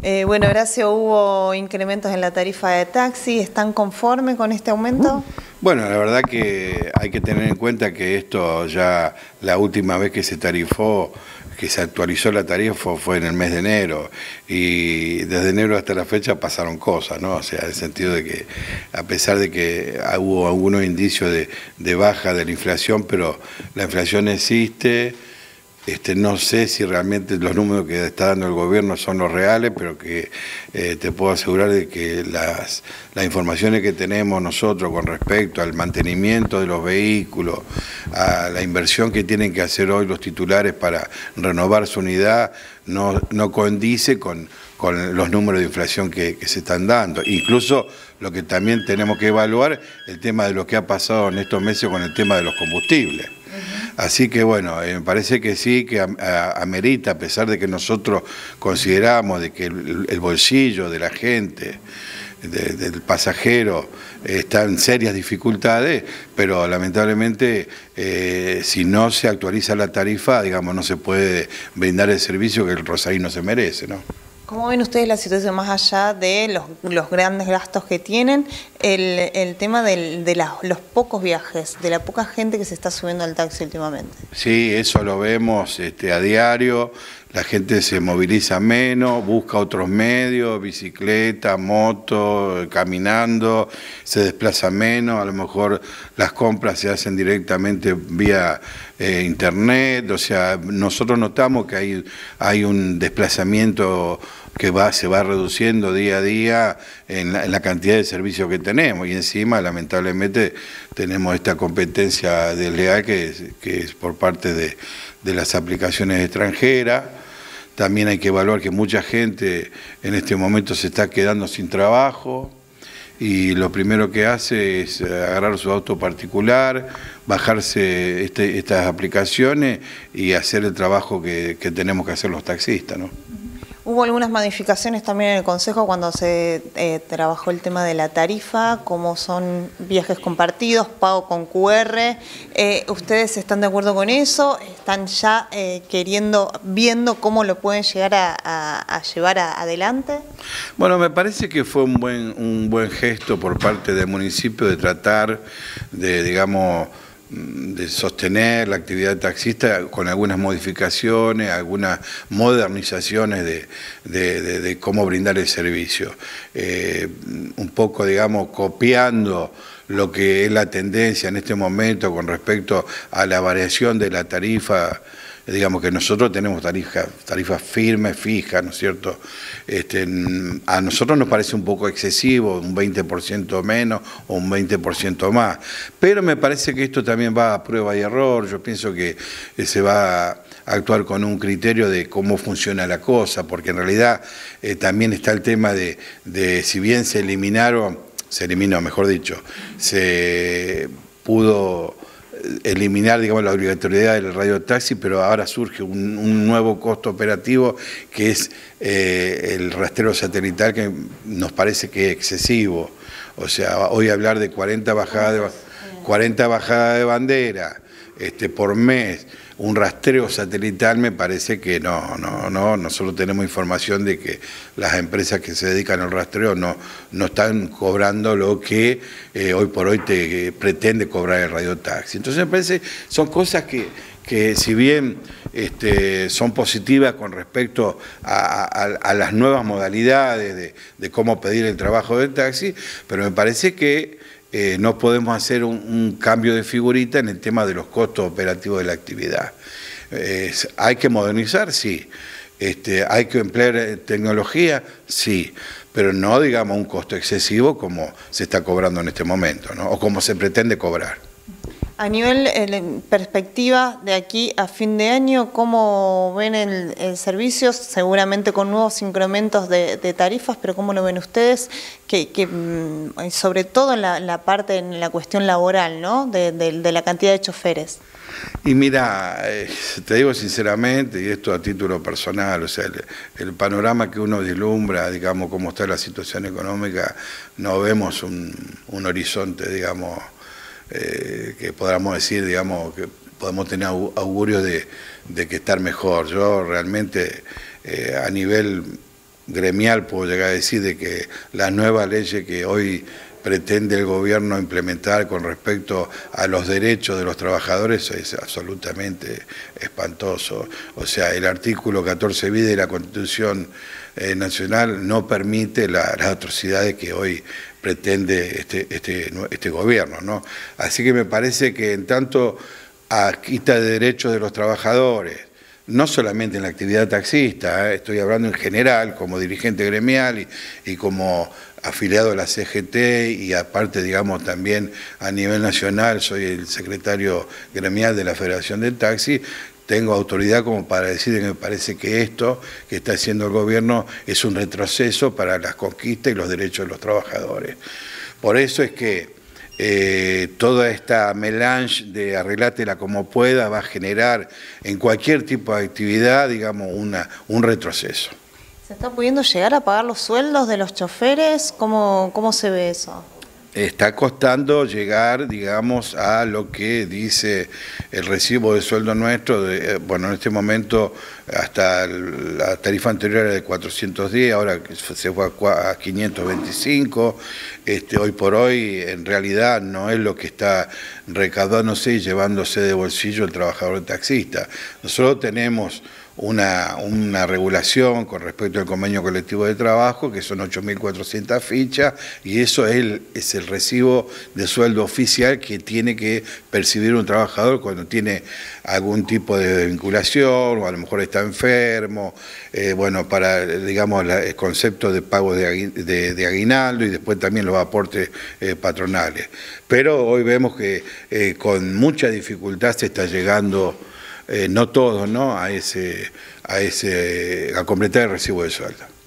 Bueno, Horacio, hubo incrementos en la tarifa de taxi. ¿Están conformes con este aumento? Bueno, la verdad que hay que tener en cuenta que esto ya la última vez que se tarifó, que se actualizó la tarifa fue en el mes de enero, y desde enero hasta la fecha pasaron cosas, ¿no? O sea, en el sentido de que a pesar de que hubo algunos indicios de baja de la inflación, pero la inflación existe. No sé si realmente los números que está dando el gobierno son los reales, pero que te puedo asegurar de que las informaciones que tenemos nosotros con respecto al mantenimiento de los vehículos, a la inversión que tienen que hacer hoy los titulares para renovar su unidad, no condice con los números de inflación que se están dando. Incluso lo que también tenemos que evaluar, el tema de lo que ha pasado en estos meses con el tema de los combustibles. Así que bueno, me parece que sí, que amerita, a pesar de que nosotros consideramos de que el bolsillo de la gente, del pasajero, está en serias dificultades, pero lamentablemente si no se actualiza la tarifa, digamos, no se puede brindar el servicio que el rosarino se merece, ¿no? ¿Cómo ven ustedes la situación más allá de los grandes gastos que tienen? El tema de los pocos viajes, de la poca gente que se está subiendo al taxi últimamente. Sí, eso lo vemos a diario. La gente se moviliza menos, busca otros medios, bicicleta, moto, caminando, se desplaza menos, a lo mejor las compras se hacen directamente vía internet, o sea, nosotros notamos que hay un desplazamiento que se va reduciendo día a día en la cantidad de servicios que tenemos, y encima lamentablemente tenemos esta competencia desleal que es por parte de las aplicaciones extranjeras. También hay que evaluar que mucha gente en este momento se está quedando sin trabajo y lo primero que hace es agarrar su auto particular, bajarse estas aplicaciones y hacer el trabajo que tenemos que hacer los taxistas, ¿no? Hubo algunas modificaciones también en el Consejo cuando se trabajó el tema de la tarifa, como son viajes compartidos, pago con QR. ¿Ustedes están de acuerdo con eso? ¿Están ya viendo cómo lo pueden llegar a llevar adelante? Bueno, me parece que fue un buen gesto por parte del municipio de tratar de, digamos, de sostener la actividad taxista con algunas modificaciones, algunas modernizaciones de cómo brindar el servicio. Un poco, digamos, copiando lo que es la tendencia en este momento con respecto a la variación de la tarifa. Digamos que nosotros tenemos tarifas firmes, fijas, ¿no es cierto? A nosotros nos parece un poco excesivo, un 20% menos o un 20% más, pero me parece que esto también va a prueba y error. Yo pienso que se va a actuar con un criterio de cómo funciona la cosa, porque en realidad también está el tema de si bien se eliminó, mejor dicho, se pudo eliminar, digamos, la obligatoriedad del radiotaxi, pero ahora surge un nuevo costo operativo que es el rastreo satelital, que nos parece que es excesivo. O sea, hoy hablar de 40 bajadas de bandera por mes, un rastreo satelital, me parece que no. Nosotros tenemos información de que las empresas que se dedican al rastreo no están cobrando lo que hoy por hoy pretende cobrar el radiotaxi. Entonces me parece son cosas que si bien son positivas con respecto a las nuevas modalidades de cómo pedir el trabajo del taxi, pero me parece que no podemos hacer un cambio de figurita en el tema de los costos operativos de la actividad. ¿Hay que modernizar? Sí. ¿Hay que emplear tecnología? Sí. Pero no, digamos, un costo excesivo como se está cobrando en este momento, ¿no? O como se pretende cobrar. A nivel perspectiva de aquí a fin de año, ¿cómo ven el servicio? Seguramente con nuevos incrementos de tarifas, pero ¿cómo lo ven ustedes? Sobre todo en la cuestión laboral, ¿no? De la cantidad de choferes. Y mira, te digo sinceramente, y esto a título personal, o sea, el panorama que uno vislumbra, digamos, cómo está la situación económica, no vemos un horizonte, digamos, que podamos decir, digamos, que podemos tener augurios de que estar mejor. Yo realmente a nivel gremial puedo llegar a decir de que la nueva ley que hoy pretende el gobierno implementar con respecto a los derechos de los trabajadores es absolutamente espantoso. O sea, el artículo 14 bis de la Constitución Nacional no permite las atrocidades que hoy pretende este gobierno, ¿no? Así que me parece que en tanto a quita de derechos de los trabajadores, no solamente en la actividad taxista, estoy hablando en general como dirigente gremial y como afiliado a la CGT y aparte, digamos, también a nivel nacional, soy el secretario gremial de la Federación del Taxi, tengo autoridad como para decir que me parece que esto que está haciendo el gobierno es un retroceso para las conquistas y los derechos de los trabajadores. Por eso es que toda esta melange de arreglátela como pueda va a generar en cualquier tipo de actividad, digamos, un retroceso. ¿Se está pudiendo llegar a pagar los sueldos de los choferes? ¿Cómo se ve eso? Está costando llegar, digamos, a lo que dice el recibo de sueldo nuestro. Bueno, en este momento hasta la tarifa anterior era de 410, ahora se fue a 525. Hoy por hoy, en realidad, no es lo que está recaudándose y llevándose de bolsillo el trabajador taxista. Nosotros tenemos una regulación con respecto al convenio colectivo de trabajo, que son 8.400 fichas, y eso es el recibo de sueldo oficial que tiene que percibir un trabajador cuando tiene algún tipo de vinculación, o a lo mejor está enfermo, bueno, para, digamos, el concepto de pago de aguinaldo y después también los aportes patronales. Pero hoy vemos que con mucha dificultad se está llegando, no todos, ¿no?, a completar el recibo de sueldo.